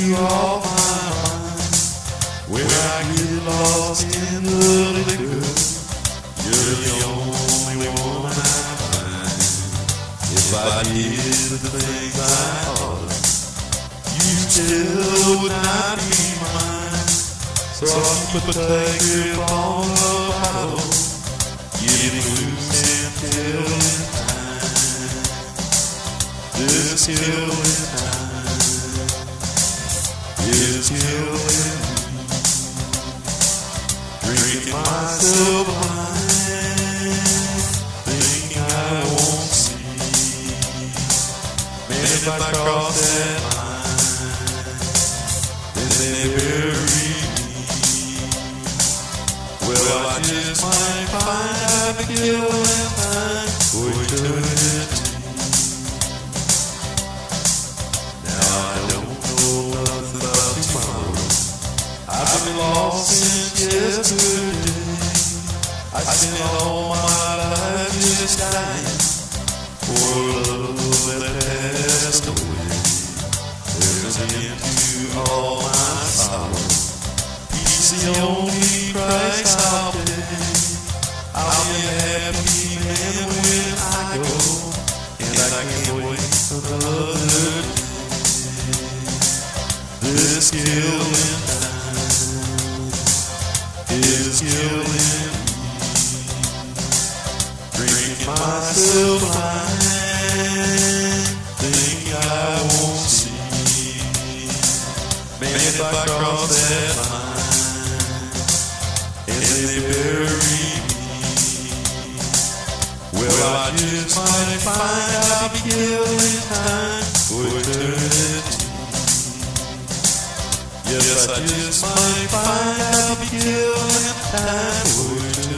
you off my mind. When I get lost in the liquor, you're the only one I find. If I did the things I ought, you still would not be mine. So I'll keep a tight grip on the bottle, getting loose and killing time. This killing time is killing me. Drinking myself blind, thinking I won't see. Man, if I cross that line, then they bury me. Well, I just might find out the killing time for eternity. Now I don't know nothing about tomorrow. I've been lost since yesterday. I spent all my life just dying for love that passed away. There's an end to all my sorrow. He's the only price I'll pay. I'll be a happy man when I go, and I can't wait another day. This killing time is killing me. Drinking myself blind, thinking I won't see. Man, if I cross that line and they bury me, well, I just might find I'll be killing time for eternity. Yes, I just might find I'll be killing time for eternity.